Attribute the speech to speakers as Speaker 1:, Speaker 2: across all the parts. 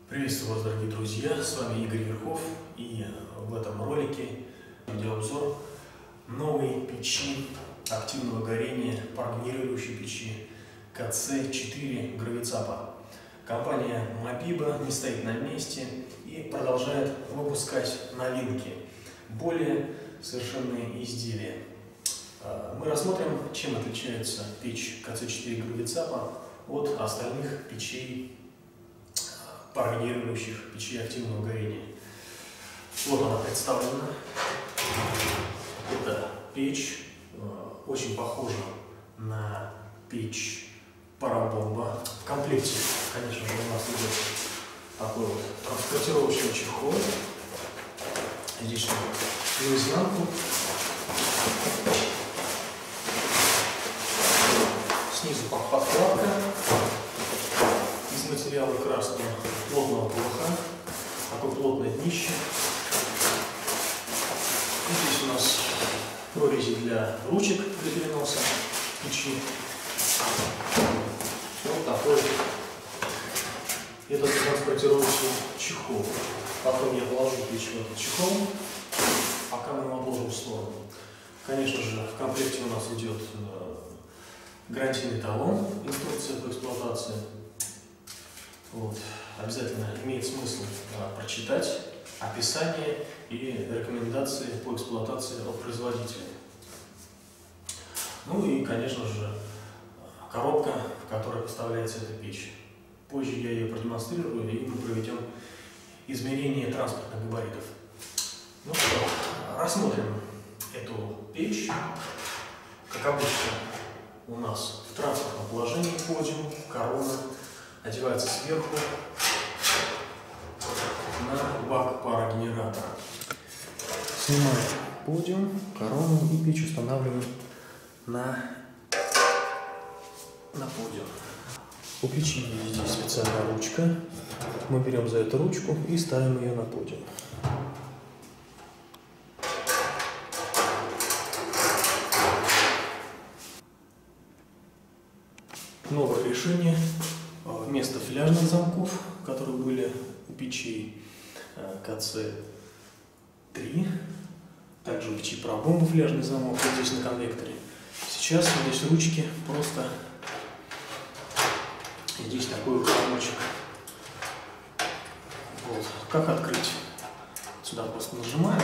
Speaker 1: Приветствую вас, дорогие друзья, с вами Игорь Верхов, и в этом ролике видеообзор новой печи активного горения, парогенерирующей печи КЦ-4 Гравицапа. Компания Мобиба не стоит на месте и продолжает выпускать новинки, более совершенные изделия. Мы рассмотрим, чем отличается печь КЦ-4 Гравицапа от остальных печей, парогенерирующих печей активного горения. Вот она представлена. Это печь, очень похожа на печь парабомба. В комплекте, конечно же, у нас идет такой вот транспортировочный чехол. Здесь наизнанку. Снизу подкладка из материала красного плотного плоха, такое плотное днище. И здесь у нас прорези для ручек для переноса печи. Вот такой этот транспортировочный чехол. Потом я положу печь в этот чехол, пока мы его отложим в сторону. Конечно же, в комплекте у нас идет гарантийный талон, инструкция по эксплуатации. Вот. Обязательно имеет смысл прочитать описание и рекомендации по эксплуатации от производителя. Ну и, конечно же, коробка, в которой поставляется эта печь. Позже я ее продемонстрирую, и мы проведем измерение транспортных габаритов. Ну что, рассмотрим эту печь. Как обычно, у нас в транспортном положении подиум, корона одевается сверху на бак парогенератора. Снимаем подиум, корону и печь устанавливаем на подиум. У печи есть здесь специальная ручка. Мы берем за эту ручку и ставим ее на подиум. Новое решение. Вместо фляжных замков, которые были у печей КЦ-3, также у печи парабомба фляжный замок, вот здесь на конвекторе. Сейчас вот здесь ручки просто, здесь такой замочек. Вот. Как открыть? Сюда просто нажимаем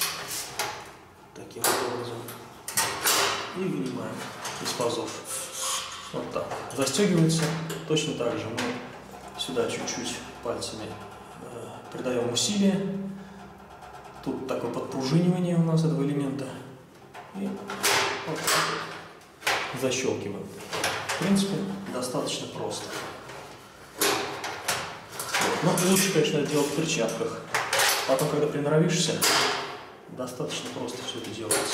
Speaker 1: таким образом и вынимаем из пазов. Вот так. Застегивается точно так же. Мы сюда чуть-чуть пальцами придаем усилие. Тут такое подпружинивание у нас этого элемента. И вот так вот защелкиваем. В принципе, достаточно просто. Но лучше, конечно, это делать в перчатках. Потом, когда приноровишься, достаточно просто все это делается.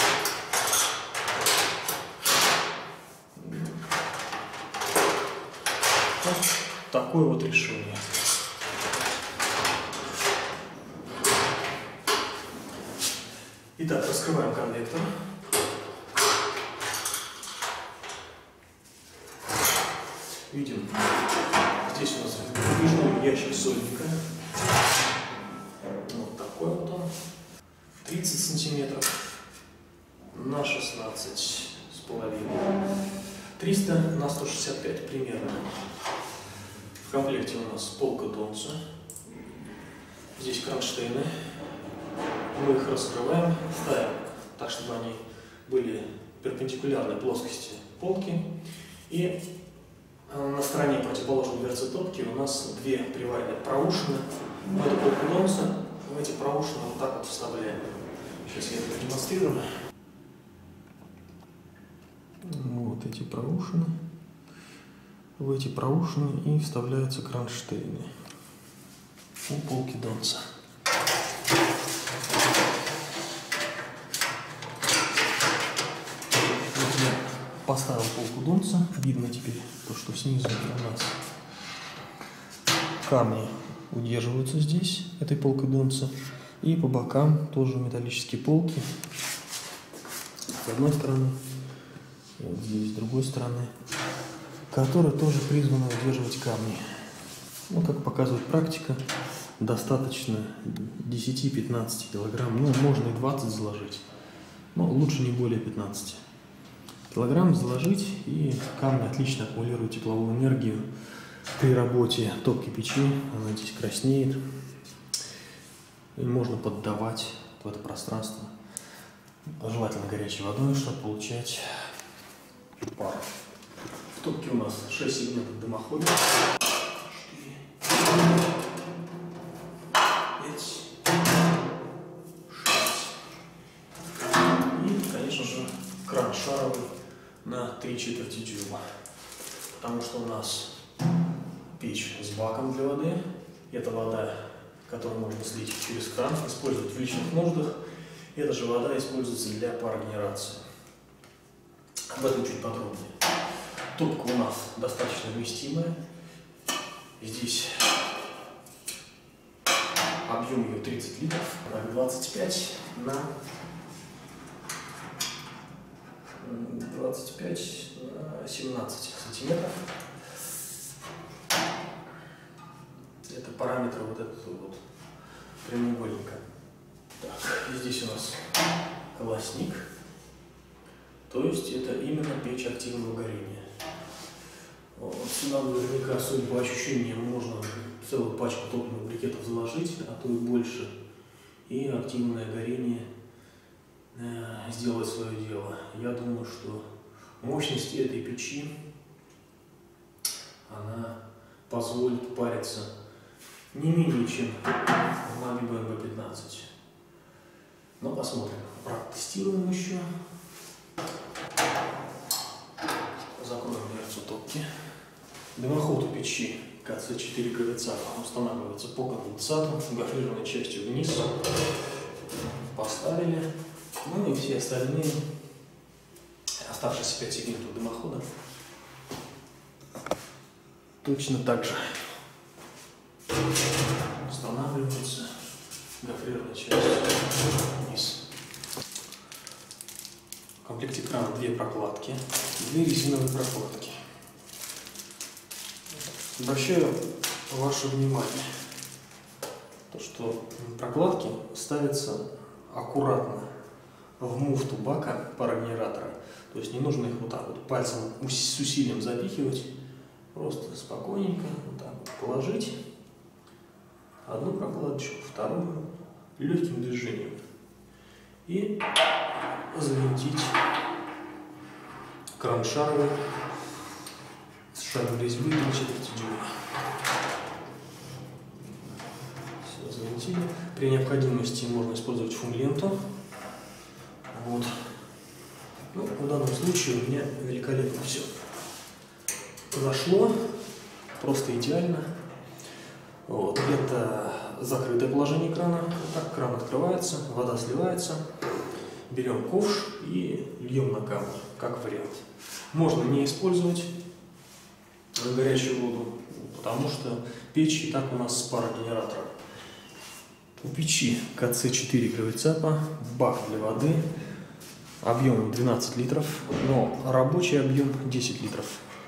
Speaker 1: Вот такое вот решение. Итак, раскрываем конвектор. Видим, здесь у нас выдвижной ящик сольника. Вот такой вот он. 30 сантиметров на 16,5. 300 на 165 примерно. В комплекте у нас полка Донца. Здесь кронштейны. Мы их раскрываем, ставим так, чтобы они были перпендикулярны плоскости полки. И на стороне противоположной дверцы топки у нас две приваренные проушины. В эту полку Донца в эти проушины вот так вот вставляем. Сейчас я это продемонстрирую. Вот эти проушины. В эти проушины и вставляются кронштейны у полки Донца. Вот я поставил полку Донца. Видно теперь то, что снизу у нас камни удерживаются здесь этой полкой Донца. И по бокам тоже металлические полки. С одной стороны. И вот здесь с другой стороны, которые тоже призваны удерживать камни. Ну, как показывает практика, достаточно 10-15 килограмм, ну, можно и 20 заложить, но лучше не более 15 килограмм заложить, и камни отлично аккумулируют тепловую энергию при работе топки печи. Она здесь краснеет, и можно поддавать в это пространство, желательно горячей водой, чтобы получать пар. В топке у нас 6 сегментов дымохода. 4, 5, 6. И, конечно же, кран шаровый на 3/4 дюйма. Потому что у нас печь с баком для воды. Это вода, которую можно слить через кран, использовать в личных нуждах. Эта же вода используется для парогенерации. Об этом чуть подробнее. Топка у нас достаточно вместимая. Здесь объем ее 30 литров, 25 на 17 сантиметров. Это параметры вот этого вот прямоугольника. Так, и здесь у нас колосник. То есть это именно печь активного горения. Вот сюда наверняка, судя по ощущениям, можно целую пачку топливных брикетов заложить, а то и больше. И активное горение сделать свое дело. Я думаю, что мощность этой печи, она позволит париться не менее чем в Mami BMB-15. Но посмотрим. Протестируем еще. Закроем дверцу топки. Дымоход у печи КЦ-4 гравицапа устанавливается по конденсату, гофрированной частью вниз. Поставили. Ну и все остальные оставшиеся 5 сегментов дымохода точно так же устанавливается гофрированной частью вниз. В комплекте крана 2 прокладки, 2 резиновые прокладки. Обращаю ваше внимание, то, что прокладки ставятся аккуратно в муфту бака парогенератора. То есть не нужно их вот так вот пальцем с усилием запихивать. Просто спокойненько вот так вот положить одну прокладочку, вторую легким движением. И завинтить кран шаровый с шагом резьбы 3/4 дюйма. Все, завинтили. При необходимости можно использовать фум-ленту. Вот. Ну, в данном случае у меня великолепно все зашло, просто идеально. Вот. Это закрытое положение крана. Так, кран открывается, вода сливается. Берем ковш и льем на камни, как вариант. Можно не использовать горячую воду, потому что печь и так у нас с парогенератором. У печи КЦ-4 гравицапа бак для воды объемом 12 литров, но рабочий объем 10 литров.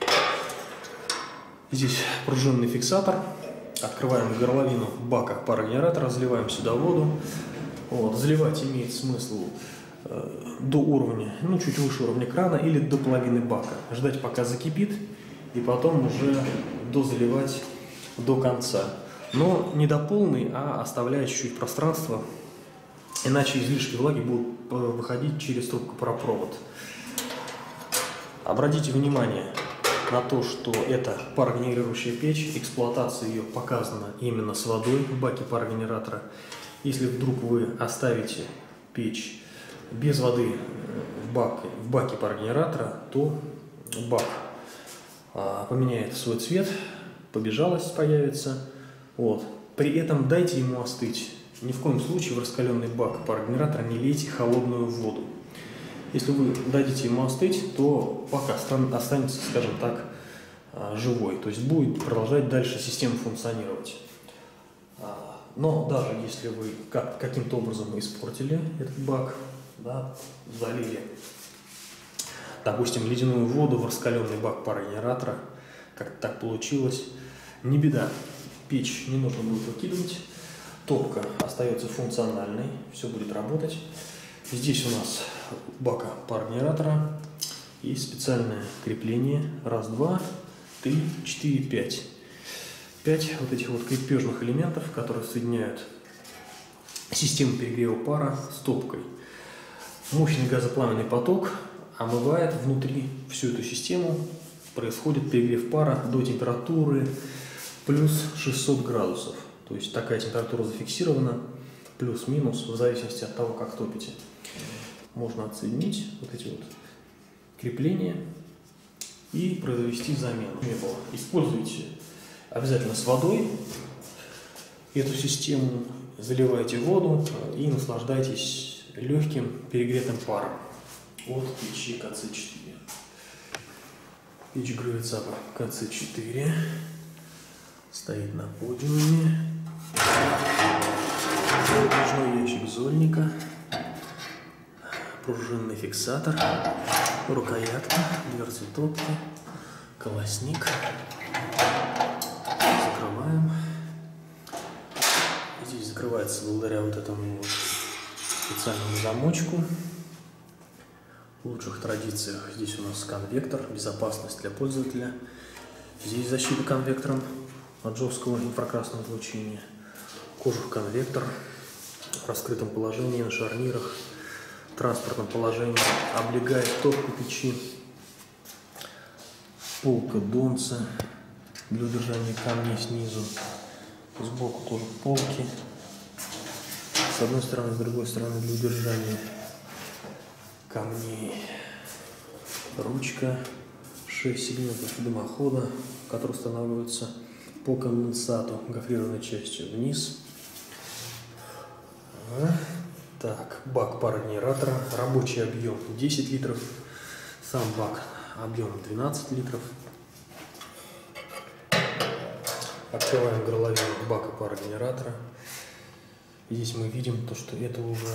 Speaker 1: Здесь пружинный фиксатор. Открываем горловину бака парогенератора, заливаем сюда воду. Вот. Заливать имеет смысл до уровня, ну чуть выше уровня крана или до половины бака. Ждать, пока закипит, и потом уже дозаливать до конца. Но не до полной, а оставляя чуть-чуть пространства, иначе излишки влаги будут выходить через трубку-паропровод. Обратите внимание на то, что это парогенерирующая печь, эксплуатация ее показана именно с водой в баке парогенератора. Если вдруг вы оставите печь без воды в баке парогенератора, то бак поменяет свой цвет, побежалость появится. Вот. При этом дайте ему остыть. Ни в коем случае в раскаленный бак парогенератора не лейте холодную воду. Если вы дадите ему остыть, то бак останется, скажем так, живой. То есть будет продолжать дальше система функционировать. Но даже если вы каким-то образом испортили этот бак, да, залили, допустим, ледяную воду в раскаленный бак парогенератора, как так получилось, не беда. печь не нужно будет выкидывать. Топка остается функциональной, все будет работать. Здесь у нас бака парогенератора. Есть специальное крепление. Раз, два, 3, 4, 5. 5 вот этих вот крепежных элементов, которые соединяют систему перегрева пара с топкой. Мощный газопламенный поток омывает внутри всю эту систему. Происходит перегрев пара до температуры плюс 600 градусов. То есть такая температура зафиксирована, плюс-минус, в зависимости от того, как топите. Можно отсоединить вот эти вот крепления и произвести замену. Используйте обязательно с водой эту систему, заливайте воду и наслаждайтесь легким перегретым паром от печи КЦ4. Печь Гравицапа КЦ4 стоит на подиуме. Выдвижной ящик зольника, пружинный фиксатор, рукоятка, дверцы топки, колосник. Закрываем. Здесь закрывается благодаря вот этому вот специальному замочку. В лучших традициях здесь у нас конвектор, безопасность для пользователя. Здесь защита конвектором от жесткого инфракрасного излучения. Кожух-конвектор в раскрытом положении, на шарнирах, в транспортном положении облегает топку печи. Полка донца для удержания камней снизу. Сбоку тоже полки. С одной стороны, с другой стороны для удержания камней. Ручка, 6 сегментов дымохода, который устанавливается по конденсату гофрированной частью вниз. Так, бак парогенератора, рабочий объем 10 литров, сам бак объемом 12 литров. Открываем горловину бака парогенератора. Здесь мы видим то, что это уже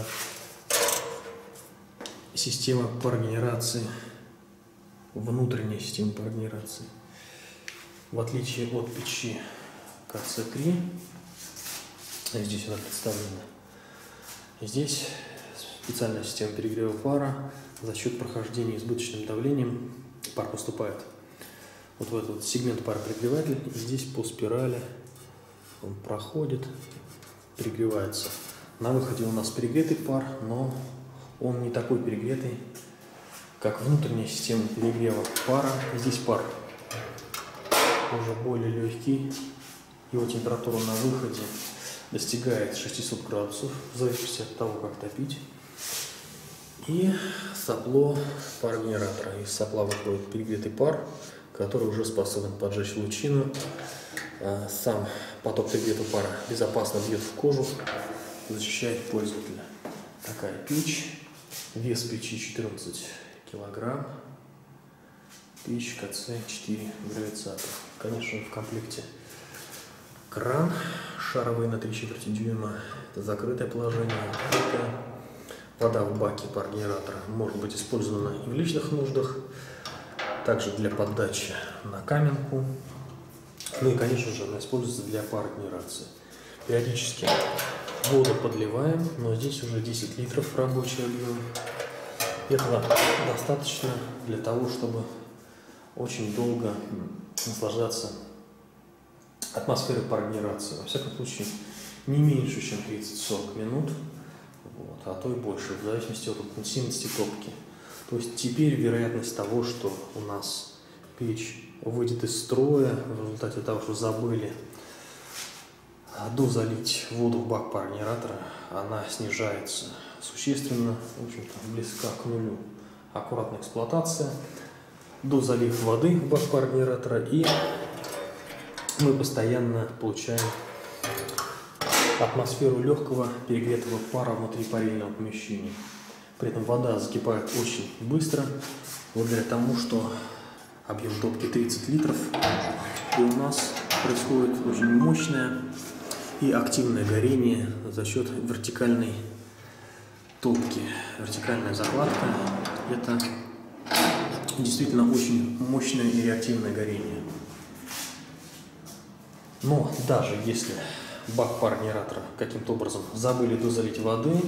Speaker 1: система парогенерации, внутренняя система парогенерации. В отличие от печи КЦ3, здесь она представлена. Здесь специальная система перегрева пара. За счет прохождения избыточным давлением пар поступает вот в этот вот сегмент паропригревателя. И здесь по спирали он проходит, перегревается. На выходе у нас перегретый пар, но он не такой перегретый, как внутренняя система перегрева пара. Здесь пар уже более легкий. Его температура на выходе достигает 600 градусов, в зависимости от того, как топить. И сопло парогенератора. Из сопла выходит перегретый пар, который уже способен поджечь лучину. Сам поток перегретого пара безопасно бьет в кожу, защищает пользователя. Такая печь. Вес печи 14 килограмм. Печь КЦ4 Гравицапа. Конечно, в комплекте кран шаровый на 3/4 дюйма. Это закрытое положение. Вода в баке парогенератора может быть использована и в личных нуждах, также для подачи на каменку. Ну и, конечно же, она используется для парогенерации. Периодически воду подливаем, но здесь уже 10 литров рабочий объем. Этого достаточно для того, чтобы очень долго наслаждаться атмосферой парогенерации. Во всяком случае, не меньше, чем 30-40 минут, вот, а то и больше, в зависимости от интенсивности топки. То есть теперь вероятность того, что у нас печь выйдет из строя в результате того, что забыли дозалить воду в бак парогенератора, она снижается существенно, в общем-то, близка к нулю. Аккуратная эксплуатация, дозалив воды в бак парогенератора, и мы постоянно получаем атмосферу легкого перегретого пара внутри парильного помещения. При этом вода закипает очень быстро, благодаря тому, что объем топки 30 литров, и у нас происходит очень мощное и активное горение за счет вертикальной топки. Вертикальная закладка – это действительно очень мощное и реактивное горение. Но даже если бак парогенератора каким-то образом забыли дозалить воды,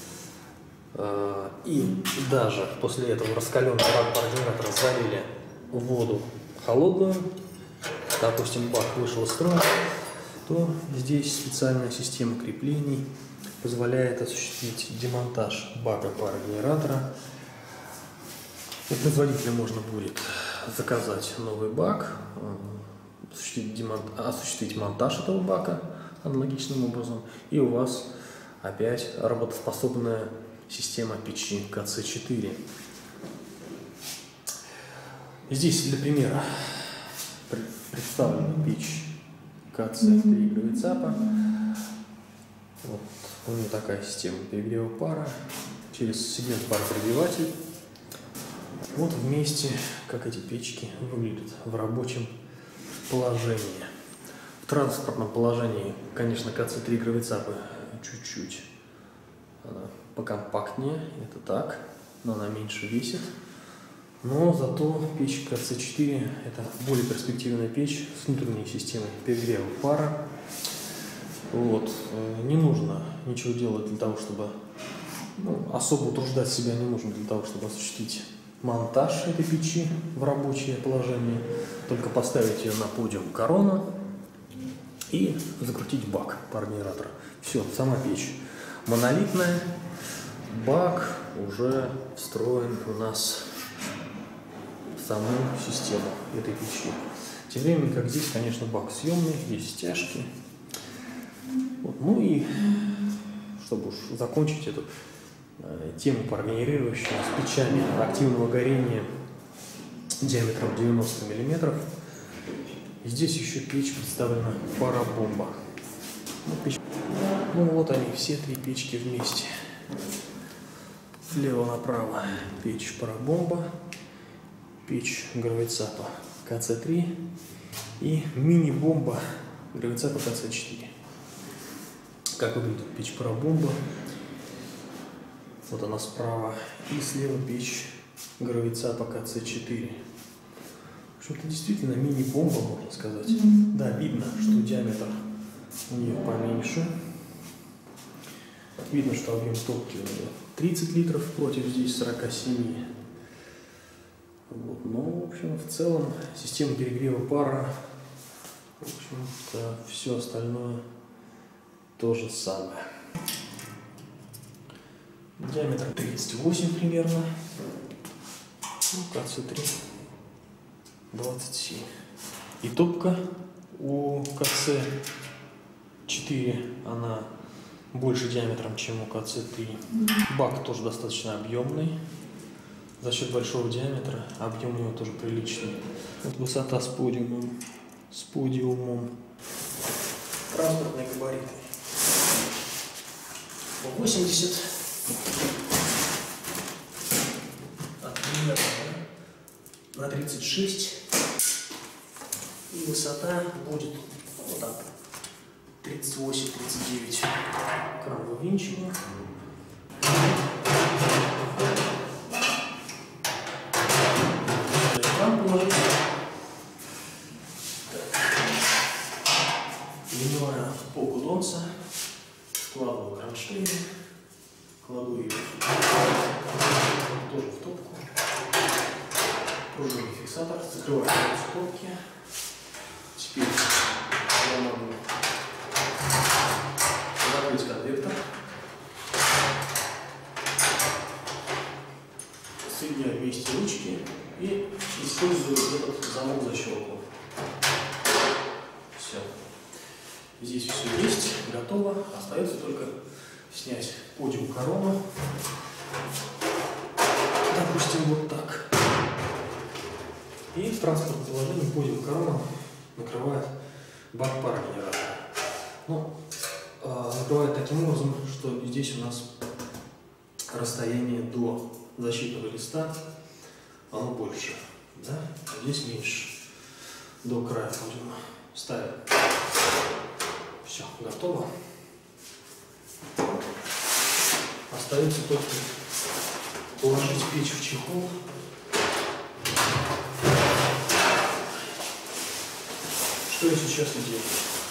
Speaker 1: и даже после этого раскаленный бак парогенератора залили воду холодную, допустим, бак вышел из строя, то здесь специальная система креплений позволяет осуществить демонтаж бака парогенератора. У производителя можно будет заказать новый бак, осуществить монтаж этого бака аналогичным образом, и у вас опять работоспособная система печи КЦ-4. Здесь для примера представлена печь КЦ-3 Гравицапа. Вот у нее такая система перегрева пара через сегмент паропрогреватель. Вот вместе, как эти печки выглядят в рабочем положении. В транспортном положении, конечно, КЦ-3 Гравицапа чуть-чуть покомпактнее, это так, но она меньше весит. Но зато печь КЦ-4 это более перспективная печь с внутренней системой перегрева пара. Вот. Не нужно ничего делать для того, чтобы особо утруждать себя не нужно для того, чтобы осуществить монтаж этой печи в рабочее положение. Только поставить ее на подиум корону и закрутить бак парогенератора. Все, сама печь монолитная. Бак уже встроен у нас в саму систему этой печи. Тем временем, как здесь, конечно, бак съемный, есть стяжки. Вот. Ну и, чтобы уж закончить эту тему парогенерирующую с печами активного горения диаметром 90 мм, здесь еще печь представлена парабомба. Ну вот они, все три печки вместе. Слева направо печь парабомба, печь Гравицапа КЦ-3 и мини-бомба Гравицапа КЦ-4. Как выглядит печь парабомба? Вот она справа. И слева печь Гравицапа КЦ-4. В общем-то, действительно мини-бомба, можно сказать. Да, видно, что диаметр у нее поменьше. Видно, что объем топки у нее 30 литров против здесь 47. Вот. Но, в общем, в целом, система перегрева пара, в общем-то, все остальное то же самое. Диаметр 38 примерно. КЦ-3 27. И топка у КЦ-4, она больше диаметром, чем у КЦ-3. Бак тоже достаточно объемный. За счет большого диаметра объем у него тоже приличный. Вот высота с подиумом. Транспортные габариты. 80 на 36. И высота будет вот так. 38-39. Кран вывинчиваем. Кран положить. Вынимаю полгудонца. Складываю кронштейн. Кладу ее тоже в топку. Пружинный фиксатор. Закрываю топки. Теперь я могу закрыть конвектор. Соединяю вместе ручки и использую этот замок-защелку. Все. Здесь все есть, готово. Остается только снять подиум корону. Допустим, вот так. И в транспортном положении подиум корону накрывает бак парогенератора. Ну, накрывает таким образом, что здесь у нас расстояние до защитного листа оно больше, да? А здесь меньше. До края подиума ставим. Все, готово. Остается только положить печь в чехол. Что я сейчас и делаю.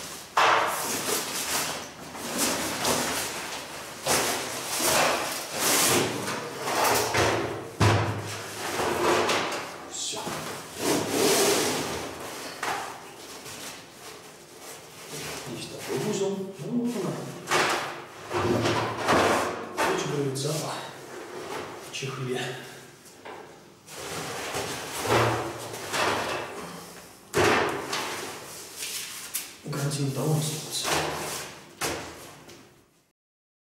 Speaker 1: чехле. Гарантийный талон остается.